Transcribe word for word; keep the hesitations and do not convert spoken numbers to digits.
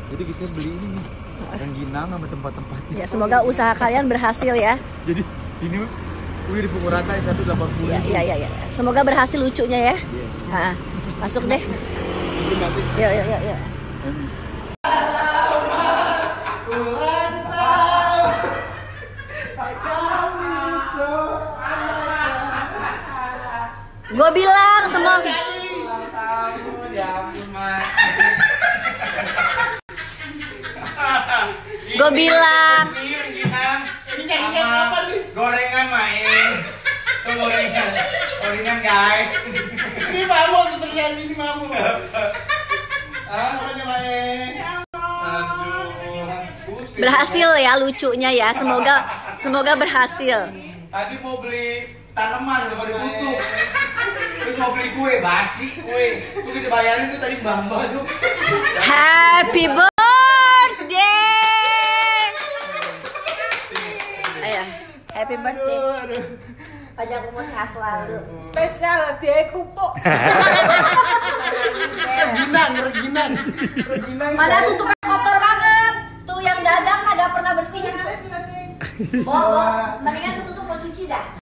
Jadi kita beli ini nih, rengginang sama tempat-tempatnya. Ya, semoga usaha kalian berhasil ya. Jadi ini wih dipukul rata ya satu delapan puluh. Ya, ya, ya, ya. Semoga berhasil lucunya ya. Yeah. Ha, masuk deh. Yuk, yuk, yuk, yuk. Gue bilang semua. Gue bilang. Gorengan main. Itu gorengan. Gorengan guys. Ini mamu sebenarnya ini mamu. Ah, namanya main. Berhasil ya lucunya ya. Semoga semoga berhasil. Tadi mau beli tanaman udah pada tutup. Terus mau beli kue basi kue. Tuh kita bayarin tuh tadi mbak-mbak tuh. Happy birthday. Ayo, happy birthday. Panjang umur sehat selalu. Spesial dia kerupuk. Reginan, reginan. Reginan. Mana tutupnya kotor banget. Tuh yang dagang kagak pernah bersihin. Oh, oh, mendingan tutup mau cuci dah.